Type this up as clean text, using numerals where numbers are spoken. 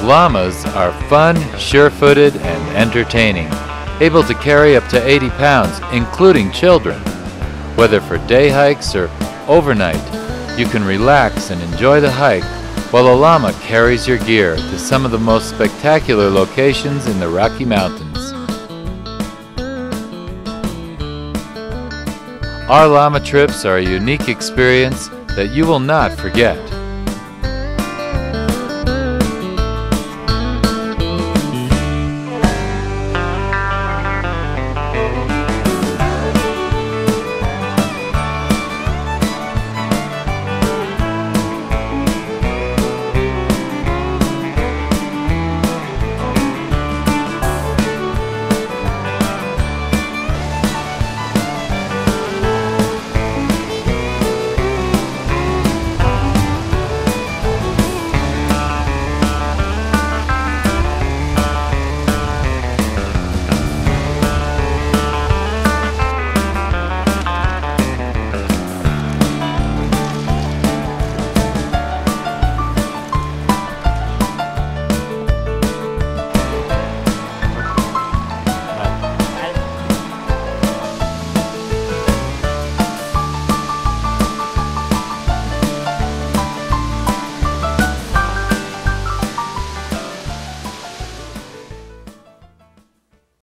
Llamas are fun, sure-footed, and entertaining, able to carry up to 80 pounds, including children. Whether for day hikes or overnight, you can relax and enjoy the hike while a llama carries your gear to some of the most spectacular locations in the Rocky Mountains. Our llama trips are a unique experience that you will not forget.